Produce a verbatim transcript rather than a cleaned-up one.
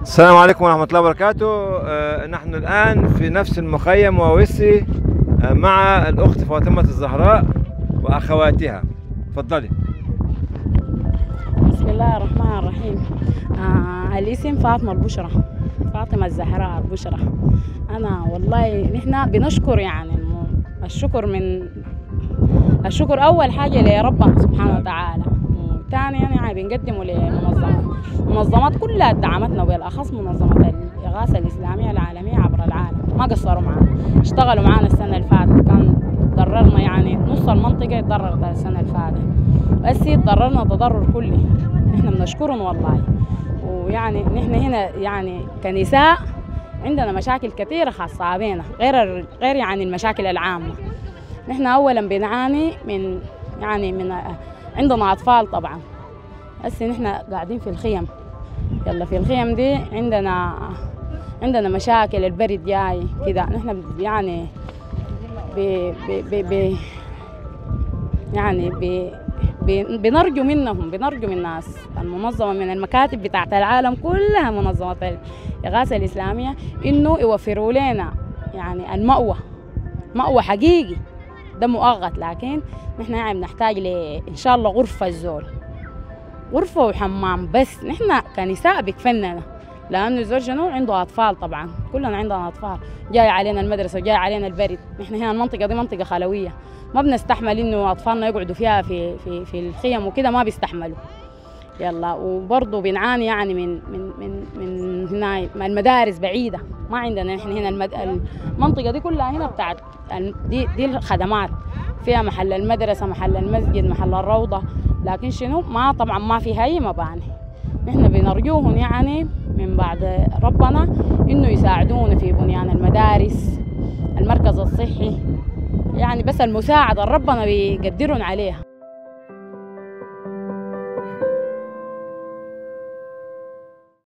السلام عليكم ورحمة الله وبركاته. آه، نحن الآن في نفس المخيم ووسي آه، مع الأخت فاطمة الزهراء وأخواتها. تفضلي. بسم الله الرحمن الرحيم. آه الاسم فاطمة البشرة، فاطمة الزهراء البشرة. أنا والله نحن بنشكر يعني الشكر من الشكر أول حاجة لربنا سبحانه وتعالى، وثانيا يعني بنقدمه لمنظمات منظمات كلها دعمتنا، وبالأخص منظمة الإغاثة الإسلامية العالمية عبر العالم. ما قصروا معنا، اشتغلوا معنا السنة اللي فاتت. كان ضررنا يعني نص المنطقة اتضررت السنة اللي فاتت، بس تضررنا تضرر كلي. نحن بنشكرهم والله. ويعني نحن هنا يعني كنساء عندنا مشاكل كثيرة خاصة بينا، غير غير يعني المشاكل العامة. نحن أولا بنعاني من يعني من عندنا أطفال طبعا، بس نحن قاعدين في الخيم. يلا في الخيم دي عندنا عندنا مشاكل، البرد جاي كده. نحن يعني ب ب ب يعني ب بنرجو منهم، بنرجو من الناس المنظمة، من المكاتب بتاعت العالم كلها، منظمة الإغاثة الإسلامية، إنه يوفروا لنا يعني المأوى، مأوى حقيقي. ده مؤقت، لكن نحن يعني بنحتاج ل إن شاء الله غرفة الزول، غرفة وحمام. بس نحن كنساء بكفننا، لأنه الزول شنو عنده أطفال. طبعا كلنا عندنا أطفال، جاي علينا المدرسة، جاي علينا البرد. نحن هنا المنطقة دي منطقة خلوية، ما بنستحمل إنه أطفالنا يقعدوا فيها في في في الخيم وكده، ما بيستحملوا. يلا وبرضه بنعاني يعني من من من من هنا المدارس بعيدة، ما عندنا نحن هنا المد... المنطقة دي كلها هنا بتاعت دي دي الخدمات، فيها محل المدرسة، محل المسجد، محل الروضة، لكن شنو ما طبعا ما في أي مباني. نحن بنرجوهم يعني من بعد ربنا إنه يساعدونا في بنيان المدارس، المركز الصحي، يعني بس المساعدة ربنا بيقدرون عليها.